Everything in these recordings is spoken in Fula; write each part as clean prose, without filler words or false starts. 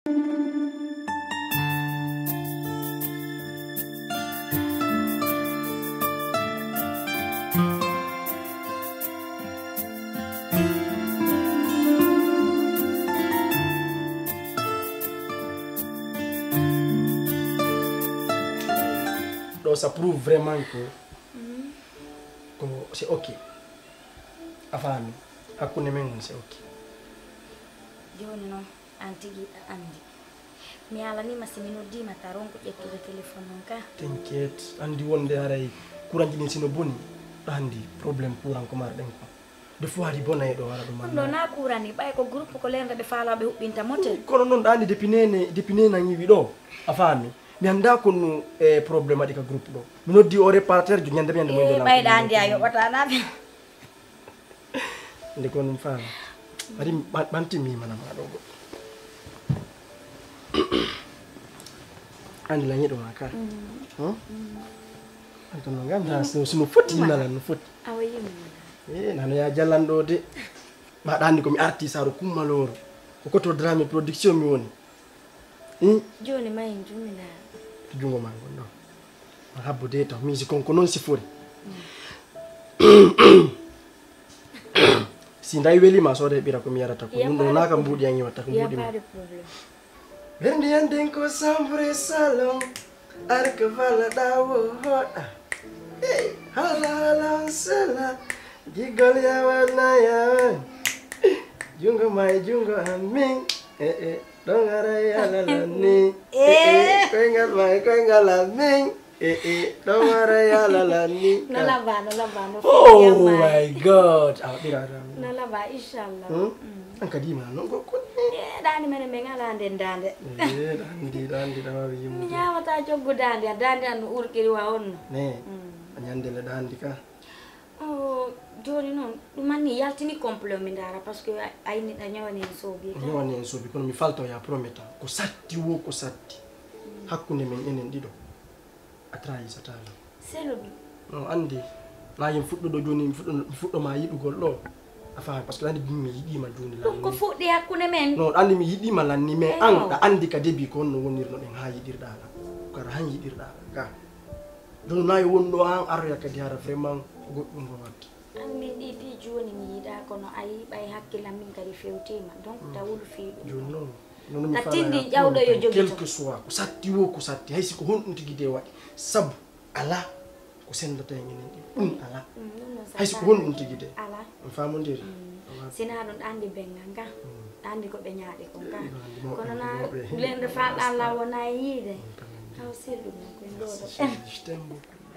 Ça prouve vraiment que c'est ok. Afami, hakuna mengu c'est ok. Joni no antigi andi. Mi ala ni masimino di mataron ko ƴettude téléphone on ka. T'inquiète, andi wonde haray courant jini sino boni andi problème courant ko mar den ko. De fois di bona e do wara do man. Do na courant ni bay ko groupe ko lenda be faalabe hubbinta motel. Kono non andi depuis nena ngi do afami. Mi anda kono problème di ka groupe do. Mi noddi o réparateur ju nyande mi ande mo do la. Bay da andi ayo watana be. Ndi kono fam. Bari banti mi mana ma do. Andi la nyedo maka. Anto no ngam sino foti nala no foti. Awayi nano ya jallando de. Ma dandi ko mi arti saru kummaloro. Ko koto drame production mi woni. Joni may jumina. Jungo mango no. Ma habbo de to mi si konko non si fori. Si ndai weli ma sode bira ko mi yarata ko dum na kam budi yangi watta ko budi. Ya pas de problème. Bendi anden ko sambre salon arka vala dawo hoda. Hey, hala sala. Gigol ya wana ya. Jungo mai jungo amin. Dongara ya la ni. Kwengal mai kwengal amin. Dongara ya la ni. Nalaba. Oh my God. Nalaba inshallah. Angka di mana kok? Dandi mene mengala dande. Dandi dawa yimu. Nyawa ta jogo dandi anu urkiri wa on. Ne. Anyandele dandi ka. Oh, joni non, mani yaltini complément dara parce que ay nit ñawani en sobi. Ñawani en sobi kono mi falto ya prometa ko satti wo ko satti. Hakkunde men enen dido. Atrayi satala. Selo bi. No andi. Na yim fuddo do joni mi fuddo ma yidugol do. Afa parce que andi mi yidi ma joni la. Ko fudde hakkunde men. No andi mi yidi ma lanni me an da andi ka debi ko no wonirno den ha yidirda la. Kara han yidirda ka. Don na yo wondo an arya ka diara vraiment goddum go wat. An min di joni mi yida kono ayi bay hakkila min kadi fewtima donc tawul fi. Joni non. Non mi fala. Tatindi jawdo yo jogi. Quelque soit ko satti wo ko satti hay siko hon tigi de wadi sabu ala ko sendata ngene ala hay siko hon tigi de ala on famondiri sina don andi benganga andi ko be nyaade ko ka kono na lende fa ala wona yide taw selu ko ndodo stembo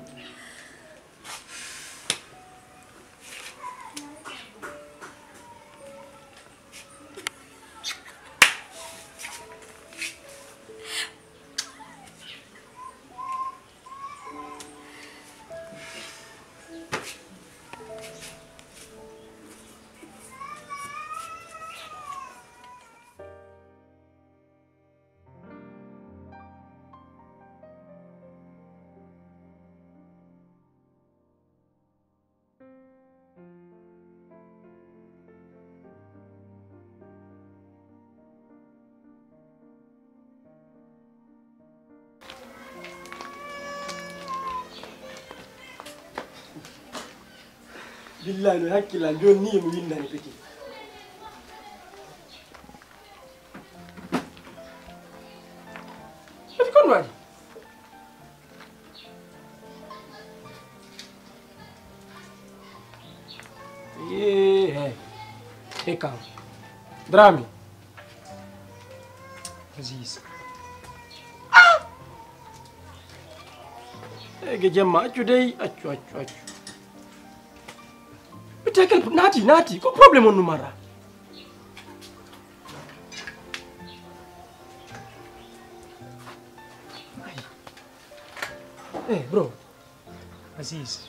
billahi no hakkila joni ni mo windani peki ati kon wadi kam drami Aziz ge jamma accu dey accu Tekel nati ko problem on numara bro Aziz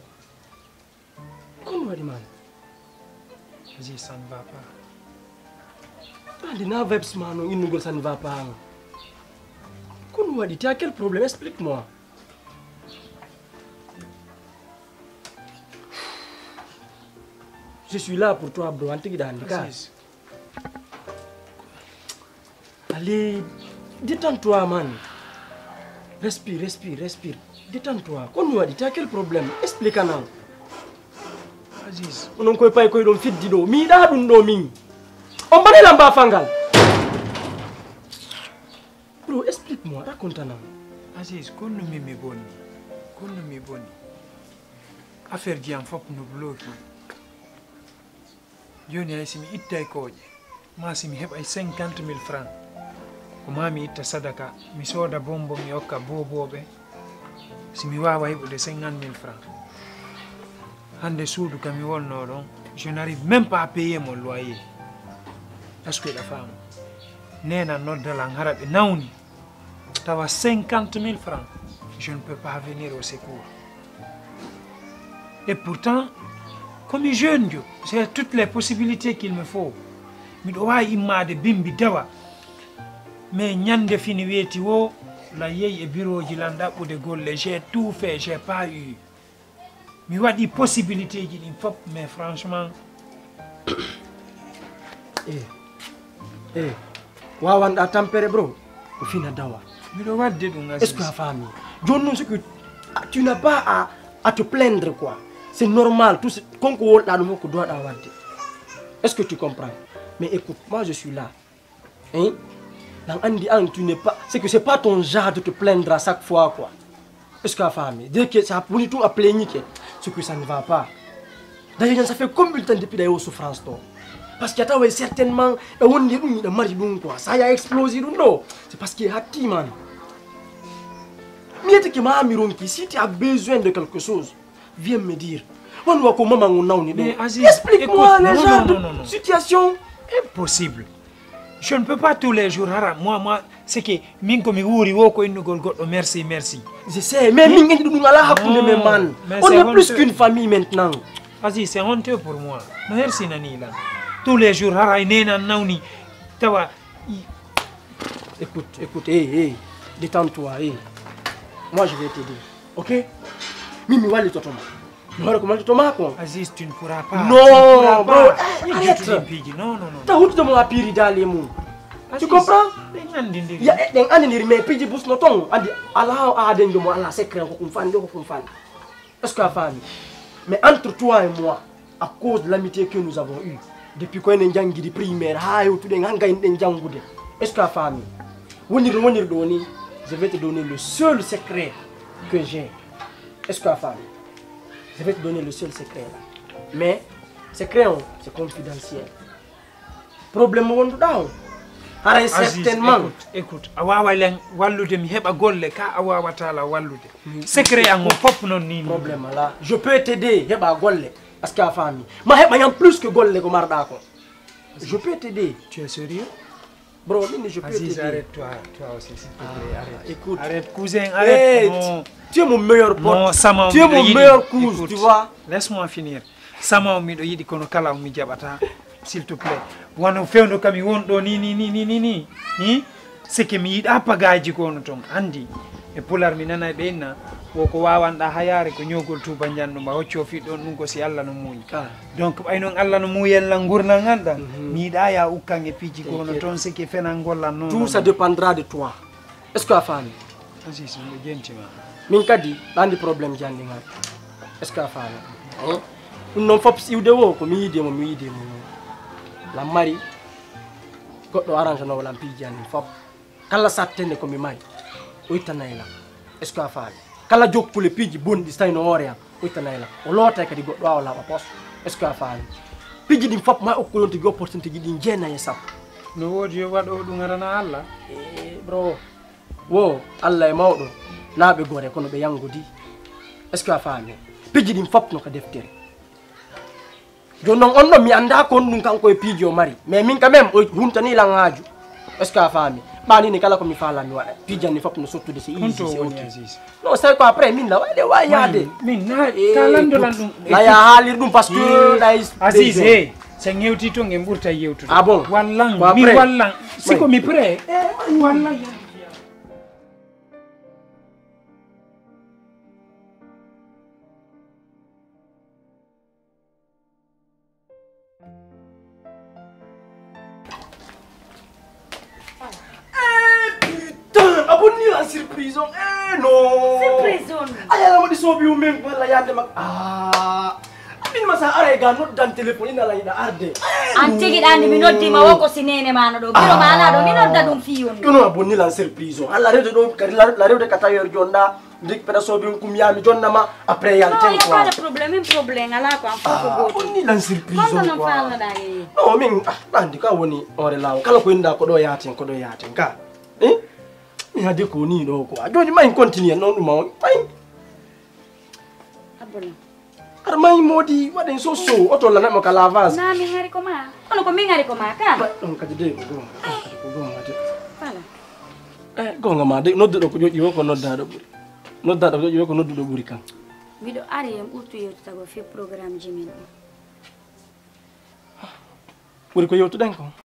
kon wadi man Aziz ça ne va pas andi na vibes mano innugol ça ne va pas kon wadi tu as quel problème explique-moi Je suis là pour toi, bro. Aziz. Allez, détends-toi, man. Respire, respire, respire. Détends-toi. Qu'on nous a dit, t'as quel problème? Explique-nous. Aziz, On ne peut pas qu'on fit dido. Mi da dun do mi. On va lamba fangal. Bro, explique-moi, raconte-nous. Aziz, konno mi boni. Konno mi boni. Affaire jam fop no bloki. Joni ay simi itta e koje. Ma simi heb ay 50,000 francs. Ko mami itta sadaka, mi soda bombo mi hokka boboɓe. Simi wawa heɓude 50,000 francs. Hande suudu kam mi wonno ɗon, je n'arrive même pas à payer mon loyer. Est-ce que la femme nena noddala ngara ɓe nawni tawa 50,000 francs, je ne peux pas venir au secours. Et pourtant, comme jeune, j'ai toutes les possibilités qu'il me faut. Mi ɗo wawi immade bimbi dawa. Mais ñande fini weeti wo la yeyi e bureau ji lan ɗaɓɓude golle, j'ai tout fait, j'ai pas eu. Mi waɗi possibilité ji ɗin fop, mais franchement wawanɗa tampere bro ko fina dawa. miɗo wadde ɗum. Est-ce que tu as famille? Joni ce que tu n'as pas à te plaindre quoi. C'est normal, tout ce qu'on doit avoir. Est-ce que tu comprends? Mais écoute, moi je suis là. Hein? Tu n'es pas. C'est que c'est pas ton genre de te plaindre à chaque fois quoi. Est-ce que la famille? Dès que ça a pris tout à plaindre, c'est que ça ne va pas. D'ailleurs, ça fait combien de temps depuis d'ailleurs souffrance toi? Parce qu'il y a certainement ça a explosé non? C'est parce qu'il y a hati man. Si tu as besoin de quelque chose, viens me dire. Mais Aziz, explique-moi les gens non. de situation. Impossible. Je ne peux pas tous les jours. Moi, c'est que minko mi wuri wo ko innugol goddo merci. Je sais, mais on est plus qu'une famille maintenant. Aziz, c'est honteux pour moi. No merci nani là. Tous les jours hara nena nawni tawa. Écoute, détends-toi, Moi je vais t'aider, ok? Mimi wali totoma. Comment totoma quoi? Aziz, tu ne pourras pas. Non, bro, arrête. Non. T'as honte de mon apiri dans les mots. Tu comprends? Il y a des années mais puis bus noton andi Allah a den de moi Allah secret ko kumfan. Est-ce que la famille? Mais entre toi et moi, à cause de l'amitié que nous avons eue depuis qu'on est en de primaire, est-ce que la famille? Je vais te donner le seul secret que j'ai. Est-ce que la famille? Je vais te donner le seul secret là. Mais secret c'est confidentiel. Problème on down. Certainement. Écoute, awawa len wallude mi heba golle ka awawata la wallude. Secret en fop non ni. Problème là. Je peux t'aider heba golle parce que la famille. Ma heba yam plus que golle ko marda ko. Je peux t'aider. Tu es sérieux? Bro, je peux t'aider. Arrête-toi aussi s'il te plaît. Arrête. Écoute. Arrête cousin, arrête. Non. Tu es mon meilleur pote. Non, Sama, tu es mon meilleur cousin, tu vois. Laisse-moi finir. Sama mi do yidi kono kala mi jabata. S'il te plaît. Wano fewno kami wondo ni. C'est que mi yida pagaji kono ton andi. E pular mi nana be na woko wawanda hayare ko nyogol tuba janno ma hoccio fi don dum ko si Allah no muuyi. Donc ay non Allah no muuyel la ngurna nganda mi yida ya ukkange piji kono ton c'est que fena ngolla non. Tout ça dépendra de toi. Est-ce que la femme? Aziz mo gentima. Min kadi bandi problème jandi ngal. Est-ce que la femme? Non fop si ude wo ko mi yide mo. La mari goddo arrange no wala piji jandi fop. Kala sattene ko mi may. Uitanayla. Est-ce que la femme? Kala jokkule piji bondi stayno horeya uitanayla. O lota kadi goddo wala ba poste. Est-ce que la femme? Piji dim fop ma okkolonte gi opportunité gi din jena e sap. No wodi yo wado dum ngarana Allah. Bro. Wo Allah e mawdo. Laabe gore kono be yangudi. Est-ce que la femme? Piji dim fop no ka deftere. Jonon on mi anda kon dum kanko e piji o mari. Mais min quand même o huntani la ngaju. Est-ce que la femme? Bani ni kala ko mi fala mi wada pijani fop no sottude c'est easy c'est OK. Non c'est quoi après min la wade wa yaade min na kalando lan dum la ya halir dum parce que Aziz c'est ngewti to ngem burta yewtude. Ah bon? Wallan mi wallan siko mi pré wallan. prison. No. Surprise on. Ayah lama disobi umeng wala yande mak. Amin masa are ga not dan telepon ina la ina arde. Anti gid andi minoddi ma woko sinene mana do. Biro mana do minodda dum fiyon. Kuno abonni lan surprise. Allah redo do kari la redo kata yor jonda. Dik pada sobi kum yami jonna ma après yal ten No, quoi. ya problème ala ko am foko goto. Onni lan surprise Manda quoi. non falla dai. No min andi ka woni ore lawo kala ko inda ko do yaten ka. Mi hade ko ni do ko. Joni mai continue non ma mai. Abona. Ar mai modi waden so oto la na mo kala vas. Na mi hari ko ma. Ono ko mi hari ko ma ka. Don ka de go. Ko go ma de. Fala. Go nga ma de no do ko joji ko no da do buri. No da do joji ko no do buri kan. Mido ari em utu yo tago fi programme jimin. Buri ko yoto den ko.